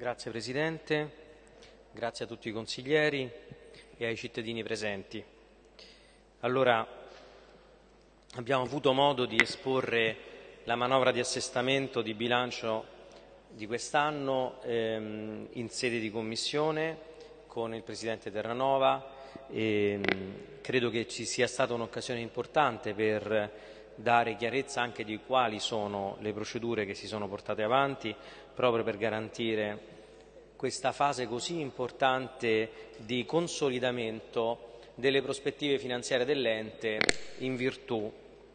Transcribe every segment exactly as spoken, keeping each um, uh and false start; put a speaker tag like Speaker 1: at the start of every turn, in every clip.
Speaker 1: Grazie Presidente, grazie a tutti i consiglieri e ai cittadini presenti. Allora, abbiamo avuto modo di esporre la manovra di assestamento di bilancio di quest'anno ehm, in sede di Commissione con il Presidente Terranova e ehm, credo che ci sia stata un'occasione importante per dare chiarezza anche di quali sono le procedure che si sono portate avanti proprio per garantire questa fase così importante di consolidamento delle prospettive finanziarie dell'ente in virtù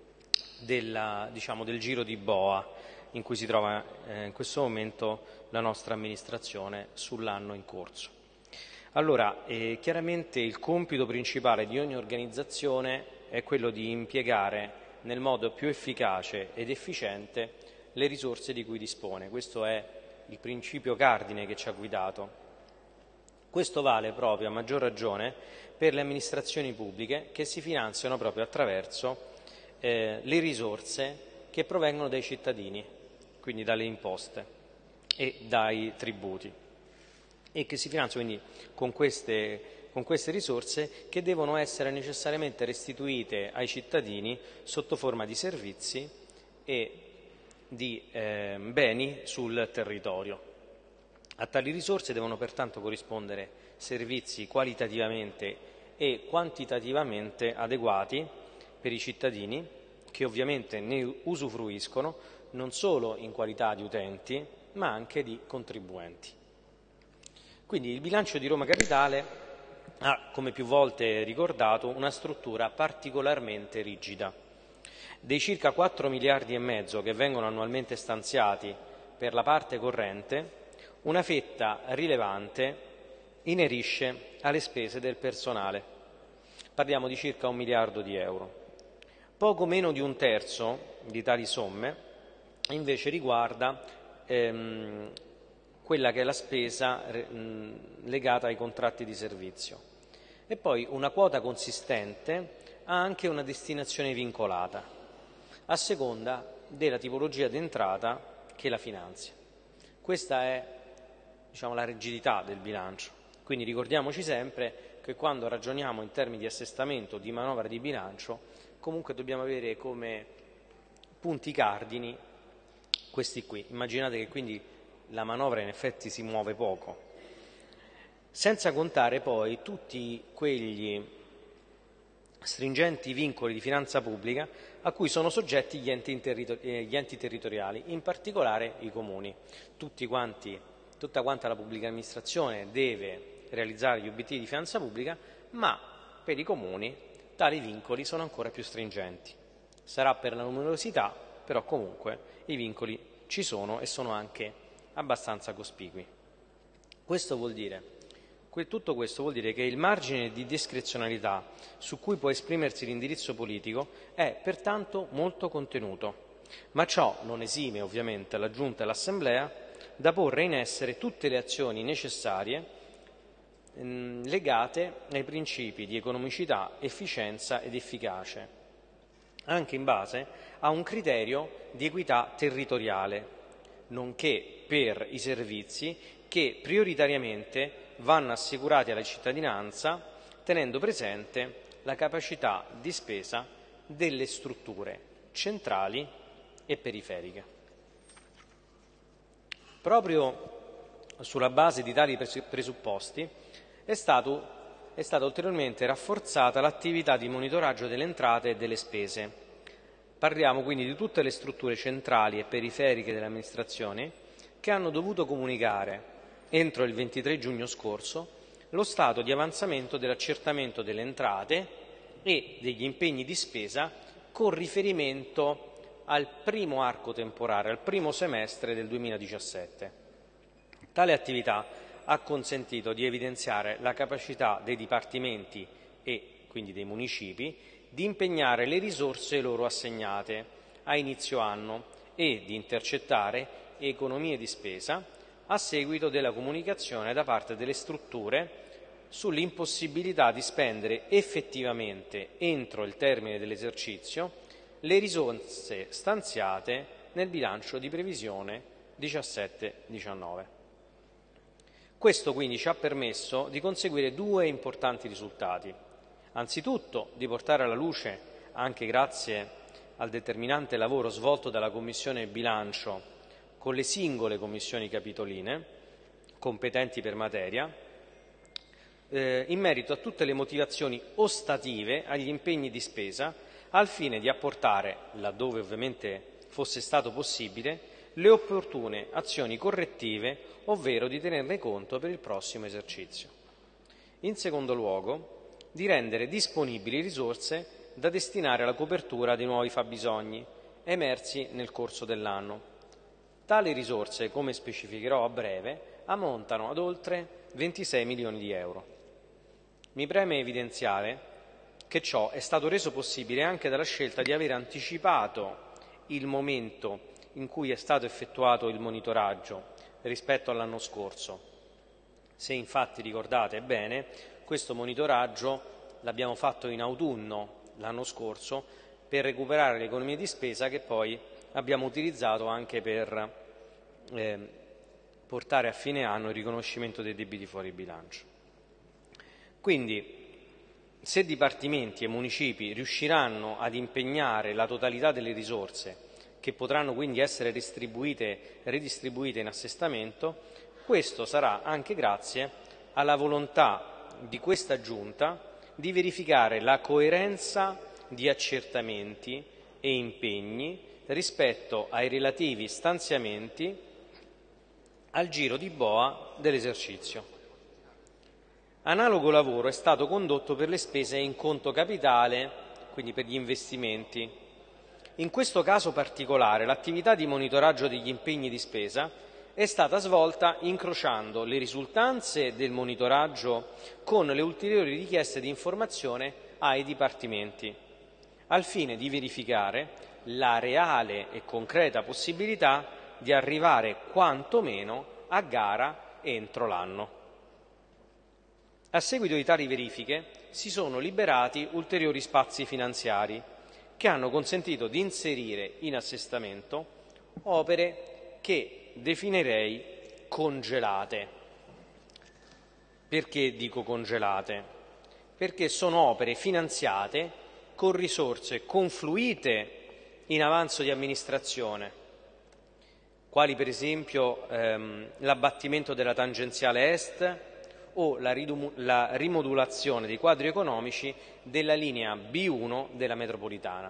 Speaker 1: della, diciamo, del giro di boa in cui si trova eh, in questo momento la nostra amministrazione sull'anno in corso. Allora, eh, chiaramente il compito principale di ogni organizzazione è quello di impiegare nel modo più efficace ed efficiente le risorse di cui dispone. Questo è il principio cardine che ci ha guidato. Questo vale proprio a maggior ragione per le amministrazioni pubbliche che si finanziano proprio attraverso eh, le risorse che provengono dai cittadini, quindi dalle imposte e dai tributi, e che si finanziano quindi con queste con queste risorse che devono essere necessariamente restituite ai cittadini sotto forma di servizi e di eh, beni sul territorio. A tali risorse devono pertanto corrispondere servizi qualitativamente e quantitativamente adeguati per i cittadini che ovviamente ne usufruiscono non solo in qualità di utenti ma anche di contribuenti. Quindi il bilancio di Roma Capitale ha, come più volte ricordato, una struttura particolarmente rigida. Dei circa quattro miliardi e mezzo che vengono annualmente stanziati per la parte corrente, una fetta rilevante inerisce alle spese del personale. Parliamo di circa un miliardo di euro. Poco meno di un terzo di tali somme invece riguarda ehm, quella che è la spesa legata ai contratti di servizio. E poi una quota consistente ha anche una destinazione vincolata, a seconda della tipologia d'entrata che la finanzia. Questa è, diciamo, la rigidità del bilancio. Quindi ricordiamoci sempre che quando ragioniamo in termini di assestamento, di manovra di bilancio, comunque dobbiamo avere come punti cardini questi qui. Immaginate che quindi la manovra in effetti si muove poco, senza contare poi tutti quegli stringenti vincoli di finanza pubblica a cui sono soggetti gli enti, gli enti territoriali, in particolare i comuni. Tutti quanti, tutta quanta la pubblica amministrazione deve realizzare gli obiettivi di finanza pubblica, ma per i comuni tali vincoli sono ancora più stringenti. Sarà per la numerosità, però comunque i vincoli ci sono e sono anche abbastanza cospicui. Questo vuol dire, tutto questo vuol dire che il margine di discrezionalità su cui può esprimersi l'indirizzo politico è pertanto molto contenuto, ma ciò non esime ovviamente la Giunta e l'Assemblea da porre in essere tutte le azioni necessarie mh, legate ai principi di economicità, efficienza ed efficacia, anche in base a un criterio di equità territoriale, nonché per i servizi che prioritariamente vanno assicurati alla cittadinanza, tenendo presente la capacità di spesa delle strutture centrali e periferiche. Proprio sulla base di tali presupposti è, stato, è stata ulteriormente rafforzata l'attività di monitoraggio delle entrate e delle spese. Parliamo quindi di tutte le strutture centrali e periferiche delle amministrazioni che hanno dovuto comunicare entro il ventitré giugno scorso lo stato di avanzamento dell'accertamento delle entrate e degli impegni di spesa con riferimento al primo arco temporale, al primo semestre del duemiladiciassette. Tale attività ha consentito di evidenziare la capacità dei dipartimenti e quindi dei municipi di impegnare le risorse loro assegnate a inizio anno e di intercettare economie di spesa a seguito della comunicazione da parte delle strutture sull'impossibilità di spendere effettivamente entro il termine dell'esercizio le risorse stanziate nel bilancio di previsione diciassette diciannove. Questo quindi ci ha permesso di conseguire due importanti risultati. Anzitutto di portare alla luce, anche grazie al determinante lavoro svolto dalla Commissione Bilancio con le singole commissioni capitoline, competenti per materia, eh, in merito a tutte le motivazioni ostative agli impegni di spesa, al fine di apportare, laddove ovviamente fosse stato possibile, le opportune azioni correttive, ovvero di tenerne conto per il prossimo esercizio. In secondo luogo, di rendere disponibili risorse da destinare alla copertura dei nuovi fabbisogni emersi nel corso dell'anno. Tali risorse, come specificherò a breve, ammontano ad oltre ventisei milioni di euro. Mi preme evidenziare che ciò è stato reso possibile anche dalla scelta di aver anticipato il momento in cui è stato effettuato il monitoraggio rispetto all'anno scorso. Se infatti ricordate bene, questo monitoraggio l'abbiamo fatto in autunno l'anno scorso per recuperare le economie di spesa che poi abbiamo utilizzato anche per eh, portare a fine anno il riconoscimento dei debiti fuori bilancio. Quindi, se dipartimenti e municipi riusciranno ad impegnare la totalità delle risorse, che potranno quindi essere distribuite, ridistribuite in assestamento, questo sarà anche grazie alla volontà di questa Giunta di verificare la coerenza di accertamenti e impegni rispetto ai relativi stanziamenti al giro di boa dell'esercizio. Analogo lavoro è stato condotto per le spese in conto capitale, quindi per gli investimenti. In questo caso particolare l'attività di monitoraggio degli impegni di spesa è stata svolta incrociando le risultanze del monitoraggio con le ulteriori richieste di informazione ai dipartimenti, al fine di verificare la reale e concreta possibilità di arrivare quantomeno a gara entro l'anno. A seguito di tali verifiche si sono liberati ulteriori spazi finanziari che hanno consentito di inserire in assestamento opere che definirei congelate. Perché dico congelate? Perché sono opere finanziate con risorse confluite in avanzo di amministrazione, quali per esempio ehm, l'abbattimento della tangenziale est o la, la rimodulazione dei quadri economici della linea B uno della metropolitana.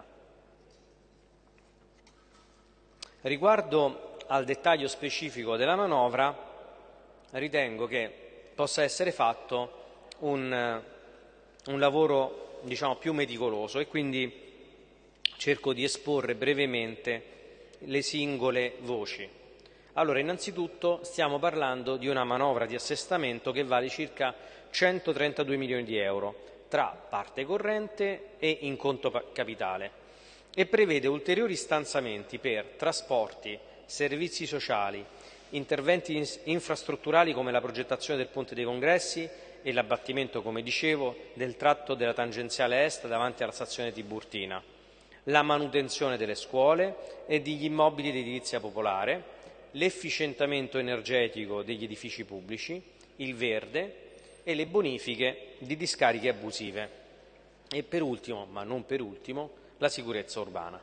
Speaker 1: Riguardo al dettaglio specifico della manovra, ritengo che possa essere fatto un, un lavoro, diciamo, più meticoloso e quindi cerco di esporre brevemente le singole voci. Allora, innanzitutto stiamo parlando di una manovra di assestamento che vale circa centotrentadue milioni di euro tra parte corrente e in conto capitale e prevede ulteriori stanziamenti per trasporti, servizi sociali, interventi infrastrutturali come la progettazione del Ponte dei Congressi e l'abbattimento, come dicevo, del tratto della tangenziale est davanti alla stazione Tiburtina, la manutenzione delle scuole e degli immobili di edilizia popolare, l'efficientamento energetico degli edifici pubblici, il verde e le bonifiche di discariche abusive e per ultimo, ma non per ultimo, la sicurezza urbana.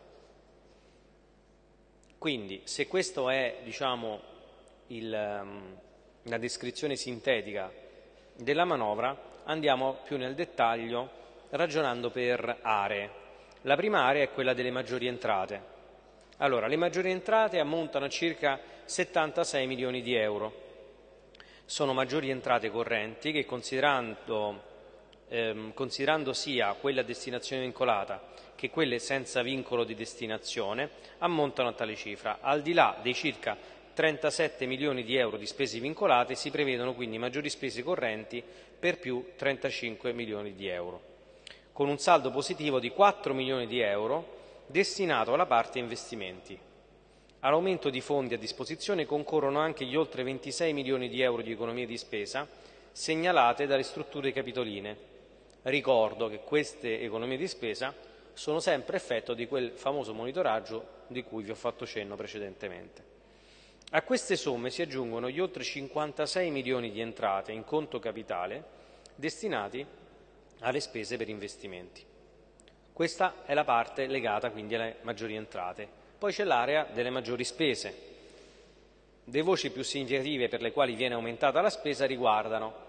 Speaker 1: Quindi, se questa è, diciamo, il, la descrizione sintetica della manovra, andiamo più nel dettaglio ragionando per aree. La prima area è quella delle maggiori entrate. Allora, le maggiori entrate ammontano a circa settantasei milioni di euro. Sono maggiori entrate correnti che, considerando, ehm, considerando sia quelle a destinazione vincolata che quelle senza vincolo di destinazione, ammontano a tale cifra. Al di là dei circa trentasette milioni di euro di spese vincolate, si prevedono quindi maggiori spese correnti per più trentacinque milioni di euro, con un saldo positivo di quattro milioni di euro destinato alla parte investimenti. All'aumento di fondi a disposizione concorrono anche gli oltre ventisei milioni di euro di economie di spesa segnalate dalle strutture capitoline. Ricordo che queste economie di spesa sono sempre effetto di quel famoso monitoraggio di cui vi ho fatto cenno precedentemente. A queste somme si aggiungono gli oltre cinquantasei milioni di entrate in conto capitale destinati alle spese per investimenti. Questa è la parte legata quindi alle maggiori entrate. Poi c'è l'area delle maggiori spese. Le voci più significative per le quali viene aumentata la spesa riguardano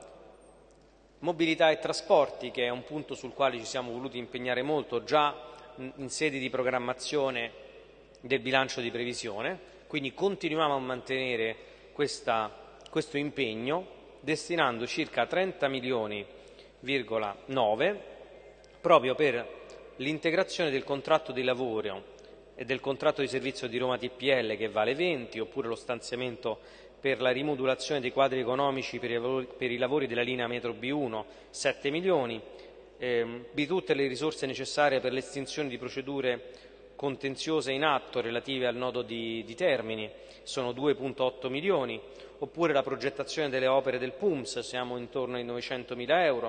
Speaker 1: mobilità e trasporti, che è un punto sul quale ci siamo voluti impegnare molto già in sede di programmazione del bilancio di previsione, quindi continuiamo a mantenere questa, questo impegno destinando circa trenta milioni virgola nove proprio per l'integrazione del contratto di lavoro e del contratto di servizio di Roma T P L che vale venti, oppure lo stanziamento per la rimodulazione dei quadri economici per i lavori, per i lavori della linea metro B uno, sette milioni, ehm, di tutte le risorse necessarie per l'estinzione di procedure contenziose in atto relative al nodo di, di Termini, sono due virgola otto milioni, oppure la progettazione delle opere del P U M S, siamo intorno ai novecentomila euro,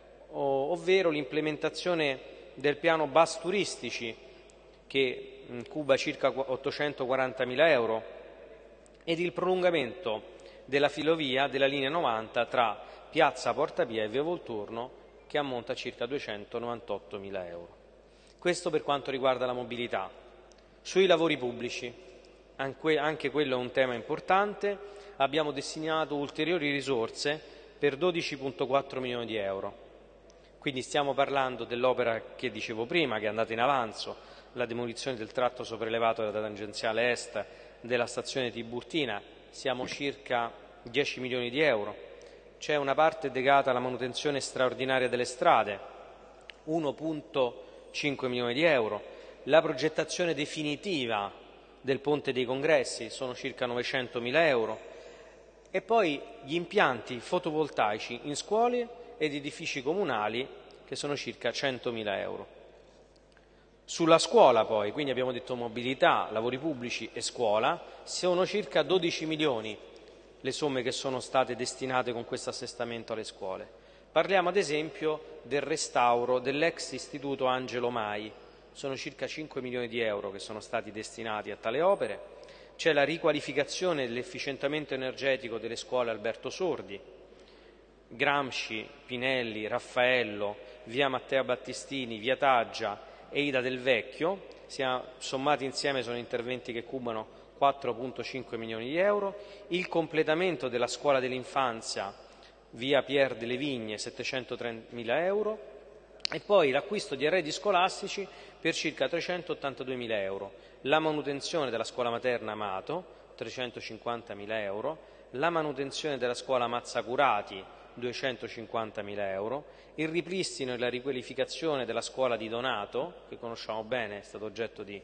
Speaker 1: o, ovvero l'implementazione del piano bus turistici che cuba circa ottocentoquarantamila euro, ed il prolungamento della filovia della linea novanta tra Piazza Porta Pia e Via Volturno, che ammonta a circa duecentonovantottomila euro. Questo per quanto riguarda la mobilità. Sui lavori pubblici, anche quello è un tema importante, abbiamo destinato ulteriori risorse per dodici virgola quattro milioni di euro. Quindi stiamo parlando dell'opera che dicevo prima, che è andata in avanzo, la demolizione del tratto sopraelevato della tangenziale est della stazione Tiburtina, siamo circa dieci milioni di euro. C'è una parte legata alla manutenzione straordinaria delle strade, uno virgola cinque milioni di euro. La progettazione definitiva del Ponte dei Congressi sono circa novecentomila euro. E poi gli impianti fotovoltaici in scuole ed edifici comunali, che sono circa centomila euro. Sulla scuola poi, quindi abbiamo detto mobilità, lavori pubblici e scuola, sono circa dodici milioni le somme che sono state destinate con questo assestamento alle scuole. Parliamo ad esempio del restauro dell'ex istituto Angelo Mai, sono circa cinque milioni di euro che sono stati destinati a tale opere. C'è la riqualificazione dell'efficientamento energetico delle scuole Alberto Sordi, Gramsci, Pinelli, Raffaello, via Matteo Battistini, via Taggia e Ida del Vecchio, sia, sommati insieme sono interventi che cubano quattro virgola cinque milioni di euro, il completamento della scuola dell'infanzia via Pier delle Vigne settecentotrentamila euro e poi l'acquisto di arredi scolastici per circa trecentottantaduemila euro, la manutenzione della scuola materna Amato trecentocinquantamila euro, la manutenzione della scuola Mazzacurati duecentocinquantamila euro, il ripristino e la riqualificazione della scuola di Donato, che conosciamo bene, è stato oggetto di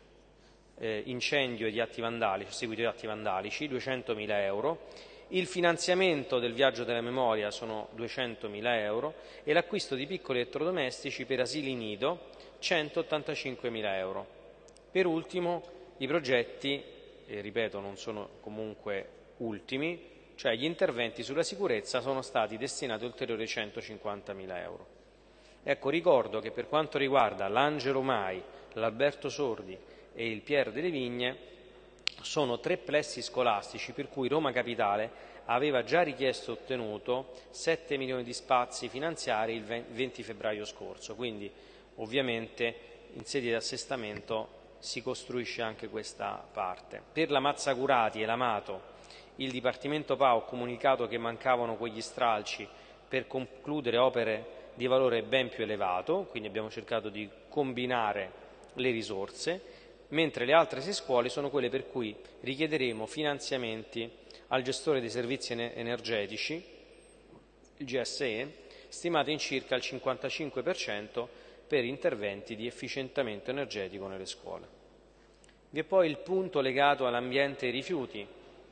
Speaker 1: eh, incendio e di atti vandalici, seguito di atti vandalici, duecentomila euro, il finanziamento del viaggio della memoria sono duecentomila euro e l'acquisto di piccoli elettrodomestici per asili nido centottantacinquemila euro. Per ultimo i progetti, e ripeto non sono comunque ultimi, cioè gli interventi sulla sicurezza, sono stati destinati ulteriori centocinquantamila euro. Ecco, ricordo che per quanto riguarda l'Angelo Mai, l'Alberto Sordi e il Pier delle Vigne, sono tre plessi scolastici per cui Roma Capitale aveva già richiesto e ottenuto sette milioni di spazi finanziari il venti febbraio scorso, quindi ovviamente in sede di assestamento si costruisce anche questa parte. Per la Mazzacurati e l'Amato il Dipartimento P A ha comunicato che mancavano quegli stralci per concludere opere di valore ben più elevato, quindi abbiamo cercato di combinare le risorse, mentre le altre sei scuole sono quelle per cui richiederemo finanziamenti al gestore dei servizi energetici, il G S E, stimati in circa il cinquantacinque per cento per interventi di efficientamento energetico nelle scuole. Vi è poi il punto legato all'ambiente e ai rifiuti,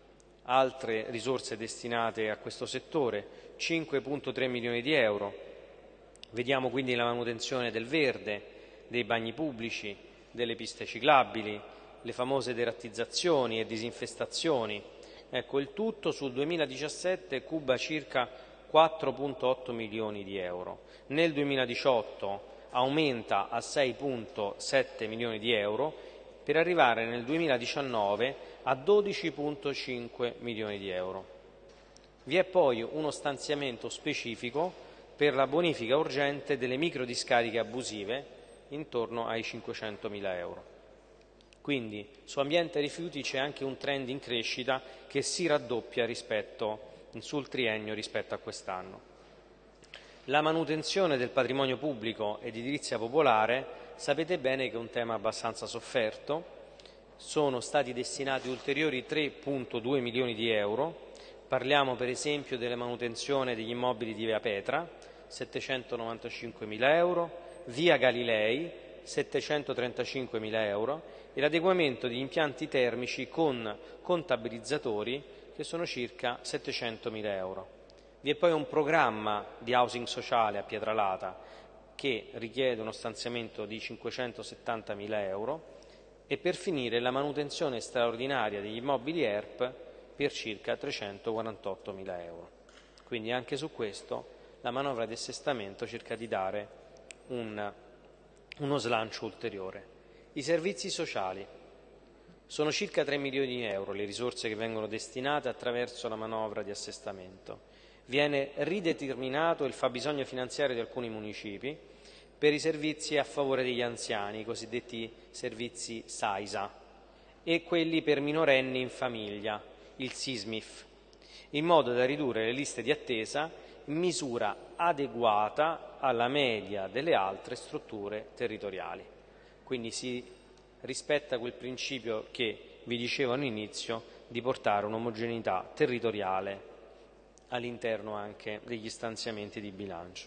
Speaker 1: altre risorse destinate a questo settore, cinque virgola tre milioni di euro. Vediamo quindi la manutenzione del verde, dei bagni pubblici, delle piste ciclabili, le famose derattizzazioni e disinfestazioni. Ecco, il tutto sul duemiladiciassette cuba circa quattro virgola otto milioni di euro. Nel duemiladiciotto aumenta a sei virgola sette milioni di euro per arrivare nel duemiladiciannove a dodici virgola cinque milioni di euro. Vi è poi uno stanziamento specifico per la bonifica urgente delle microdiscariche abusive intorno ai cinquecentomila euro. Quindi su ambiente rifiuti c'è anche un trend in crescita che si raddoppia rispetto, sul triennio rispetto a quest'anno. La manutenzione del patrimonio pubblico ed edilizia popolare sapete bene che è un tema abbastanza sofferto. Sono stati destinati ulteriori tre virgola due milioni di euro. Parliamo per esempio della manutenzione degli immobili di Via Petra, settecentonovantacinquemila euro, Via Galilei, settecentotrentacinquemila euro e l'adeguamento di impianti termici con contabilizzatori che sono circa settecentomila euro. Vi è poi un programma di housing sociale a Pietralata che richiede uno stanziamento di cinquecentosettantamila euro e per finire la manutenzione straordinaria degli immobili E R P per circa trecentoquarantottomila euro. Quindi anche su questo la manovra di assestamento cerca di dare un, uno slancio ulteriore. I servizi sociali. Sono circa tre milioni di euro le risorse che vengono destinate attraverso la manovra di assestamento. Viene rideterminato il fabbisogno finanziario di alcuni municipi per i servizi a favore degli anziani, i cosiddetti servizi SAISA, e quelli per minorenni in famiglia, il SISMIF, in modo da ridurre le liste di attesa in misura adeguata alla media delle altre strutture territoriali. Quindi si rispetta quel principio che vi dicevo all'inizio di portare un'omogeneità territoriale all'interno anche degli stanziamenti di bilancio.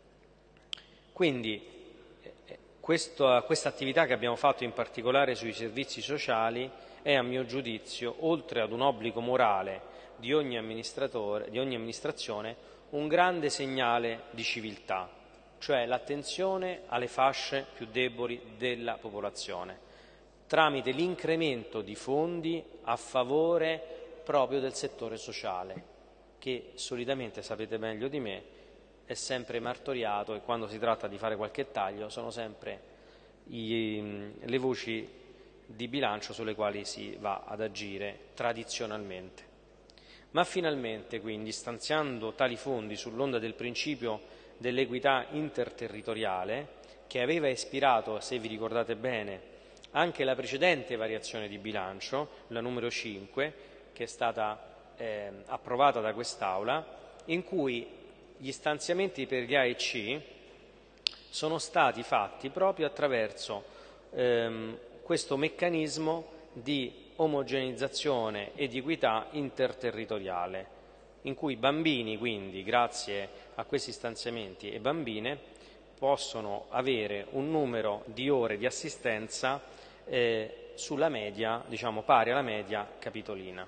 Speaker 1: Quindi eh, questa attività che abbiamo fatto in particolare sui servizi sociali è, a mio giudizio, oltre ad un obbligo morale di ogni amministratore, di ogni amministrazione, un grande segnale di civiltà, cioè l'attenzione alle fasce più deboli della popolazione, tramite l'incremento di fondi a favore proprio del settore sociale, che solitamente, sapete meglio di me, è sempre martoriato e quando si tratta di fare qualche taglio sono sempre i, le voci di bilancio sulle quali si va ad agire tradizionalmente. Ma finalmente, quindi, stanziando tali fondi sull'onda del principio dell'equità interterritoriale, che aveva ispirato, se vi ricordate bene, anche la precedente variazione di bilancio, la numero cinque, che è stata eh, approvata da quest'Aula, in cui gli stanziamenti per gli A E C sono stati fatti proprio attraverso ehm, questo meccanismo di omogeneizzazione e di equità interterritoriale, in cui i bambini, quindi, grazie a questi stanziamenti, e bambine possono avere un numero di ore di assistenza eh, sulla media, diciamo pari alla media capitolina.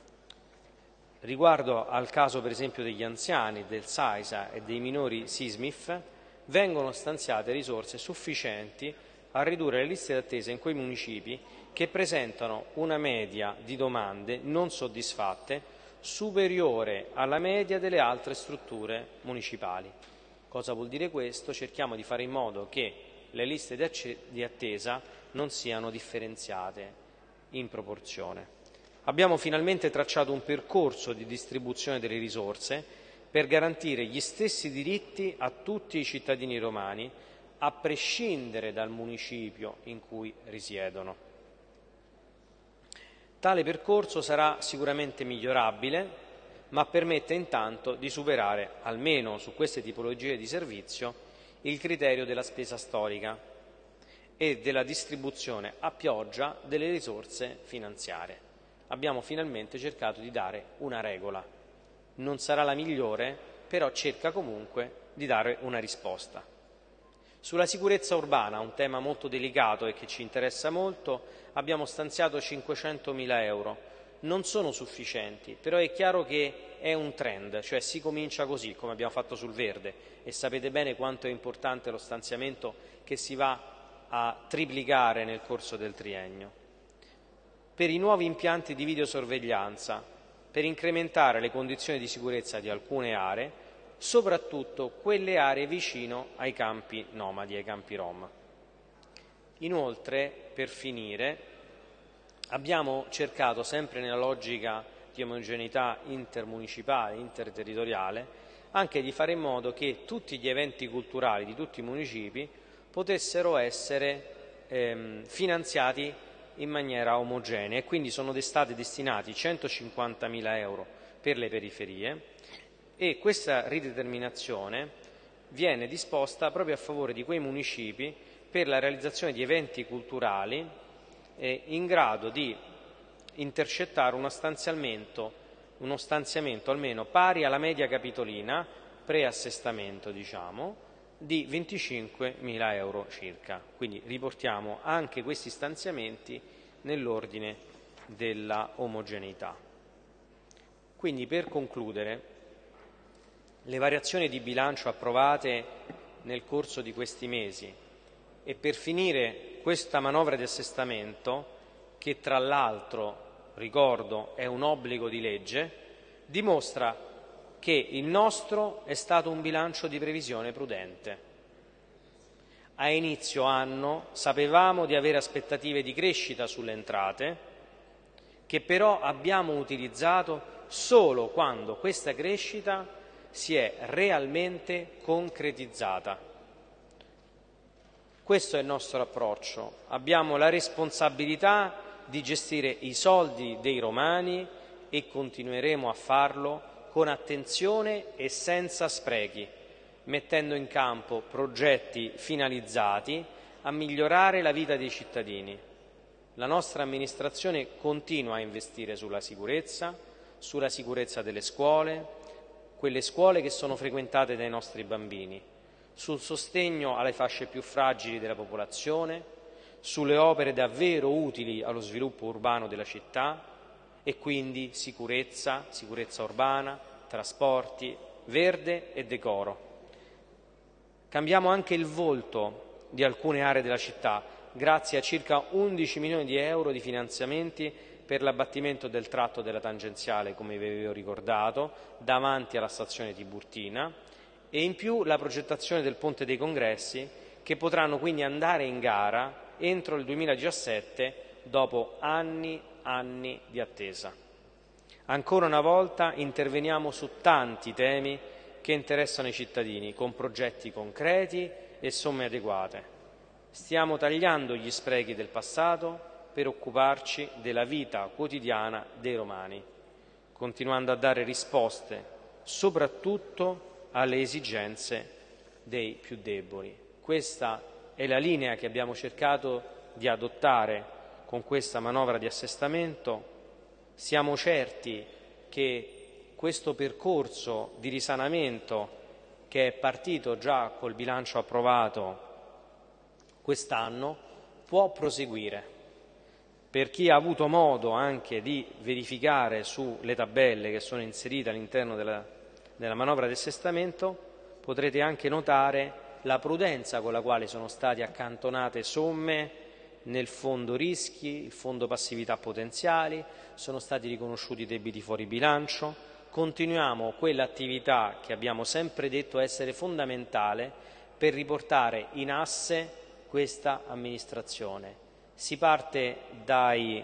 Speaker 1: Riguardo al caso per esempio degli anziani, del SAISA e dei minori SISMIF, vengono stanziate risorse sufficienti a ridurre le liste d'attesa in quei municipi che presentano una media di domande non soddisfatte superiore alla media delle altre strutture municipali. Cosa vuol dire questo? Cerchiamo di fare in modo che le liste di attesa non siano differenziate in proporzione. Abbiamo finalmente tracciato un percorso di distribuzione delle risorse per garantire gli stessi diritti a tutti i cittadini romani, a prescindere dal municipio in cui risiedono. Tale percorso sarà sicuramente migliorabile, ma permette intanto di superare, almeno su queste tipologie di servizio, il criterio della spesa storica e della distribuzione a pioggia delle risorse finanziarie. Abbiamo finalmente cercato di dare una regola. Non sarà la migliore, però cerca comunque di dare una risposta. Sulla sicurezza urbana, un tema molto delicato e che ci interessa molto, abbiamo stanziato cinquecentomila euro. Non sono sufficienti, però è chiaro che è un trend, cioè si comincia così, come abbiamo fatto sul verde, e sapete bene quanto è importante lo stanziamento che si va a triplicare nel corso del triennio. Per i nuovi impianti di videosorveglianza, per incrementare le condizioni di sicurezza di alcune aree, soprattutto quelle aree vicino ai campi nomadi, ai campi rom. Inoltre, per finire, abbiamo cercato, sempre nella logica di omogeneità intermunicipale, interterritoriale, anche di fare in modo che tutti gli eventi culturali di tutti i municipi potessero essere ehm, finanziati in maniera omogenea, e quindi sono stati destinati centocinquantamila euro per le periferie, e questa rideterminazione viene disposta proprio a favore di quei municipi per la realizzazione di eventi culturali eh, in grado di intercettare uno stanziamento, uno stanziamento almeno pari alla media capitolina, preassestamento diciamo, di venticinquemila euro circa. Quindi riportiamo anche questi stanziamenti nell'ordine della omogeneità. Quindi, per concludere, le variazioni di bilancio approvate nel corso di questi mesi e per finire questa manovra di assestamento, che tra l'altro, ricordo, è un obbligo di legge, dimostra che il nostro è stato un bilancio di previsione prudente. A inizio anno sapevamo di avere aspettative di crescita sulle entrate, che però abbiamo utilizzato solo quando questa crescita si è realmente concretizzata. Questo è il nostro approccio. Abbiamo la responsabilità di gestire i soldi dei romani e continueremo a farlo con attenzione e senza sprechi, mettendo in campo progetti finalizzati a migliorare la vita dei cittadini. La nostra amministrazione continua a investire sulla sicurezza, sulla sicurezza delle scuole, quelle scuole che sono frequentate dai nostri bambini, sul sostegno alle fasce più fragili della popolazione, sulle opere davvero utili allo sviluppo urbano della città, e quindi sicurezza, sicurezza urbana, trasporti, verde e decoro. Cambiamo anche il volto di alcune aree della città, grazie a circa undici milioni di euro di finanziamenti per l'abbattimento del tratto della tangenziale, come vi avevo ricordato, davanti alla stazione Tiburtina, e in più la progettazione del Ponte dei Congressi, che potranno quindi andare in gara entro il duemiladiciassette, dopo anni anni di attesa. Ancora una volta interveniamo su tanti temi che interessano i cittadini, con progetti concreti e somme adeguate. Stiamo tagliando gli sprechi del passato per occuparci della vita quotidiana dei romani, continuando a dare risposte soprattutto alle esigenze dei più deboli. Questa è la linea che abbiamo cercato di adottare con questa manovra di assestamento. Siamo certi che questo percorso di risanamento, che è partito già col bilancio approvato quest'anno, può proseguire. Per chi ha avuto modo anche di verificare sulle tabelle che sono inserite all'interno della, della manovra di assestamento, potrete anche notare la prudenza con la quale sono state accantonate somme nel fondo rischi, il fondo passività potenziali, sono stati riconosciuti i debiti fuori bilancio. Continuiamo quell'attività che abbiamo sempre detto essere fondamentale per riportare in asse questa amministrazione. Si parte dai,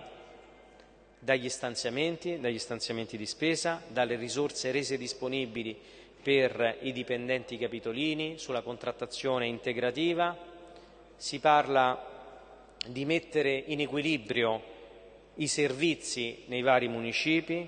Speaker 1: dagli stanziamenti, dagli stanziamenti di spesa, dalle risorse rese disponibili per i dipendenti capitolini, sulla contrattazione integrativa. Si parla di mettere in equilibrio i servizi nei vari municipi.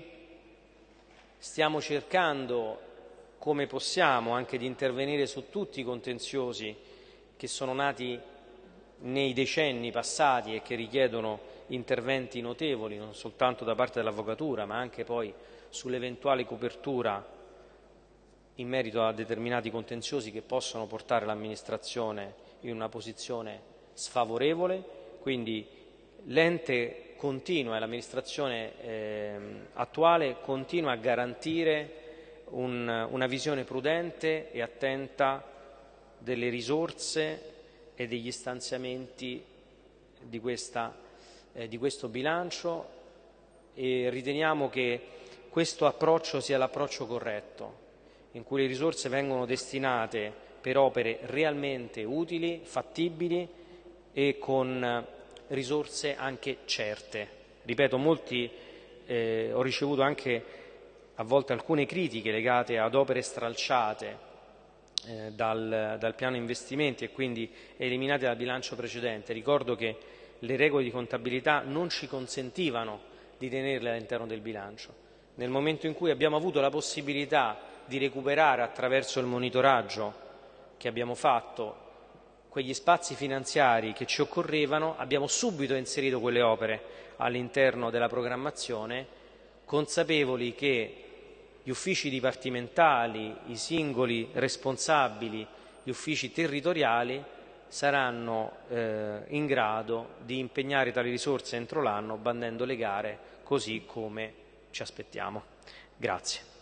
Speaker 1: Stiamo cercando, come possiamo, anche di intervenire su tutti i contenziosi che sono nati nei decenni passati e che richiedono interventi notevoli, non soltanto da parte dell'Avvocatura, ma anche poi sull'eventuale copertura in merito a determinati contenziosi che possono portare l'amministrazione in una posizione sfavorevole. Quindi l'ente continua e l'amministrazione eh, attuale continua a garantire un, una visione prudente e attenta delle risorse e degli stanziamenti di, questa, eh, di questo bilancio, e riteniamo che questo approccio sia l'approccio corretto, in cui le risorse vengono destinate per opere realmente utili, fattibili e con risorse anche certe. Ripeto, molti, eh, ho ricevuto anche a volte alcune critiche legate ad opere stralciate eh, dal, dal piano investimenti e quindi eliminate dal bilancio precedente. Ricordo che le regole di contabilità non ci consentivano di tenerle all'interno del bilancio. Nel momento in cui abbiamo avuto la possibilità di recuperare attraverso il monitoraggio che abbiamo fatto quegli spazi finanziari che ci occorrevano, abbiamo subito inserito quelle opere all'interno della programmazione, consapevoli che gli uffici dipartimentali, i singoli responsabili, gli uffici territoriali saranno eh, in grado di impegnare tali risorse entro l'anno bandendo le gare così come ci aspettiamo. Grazie.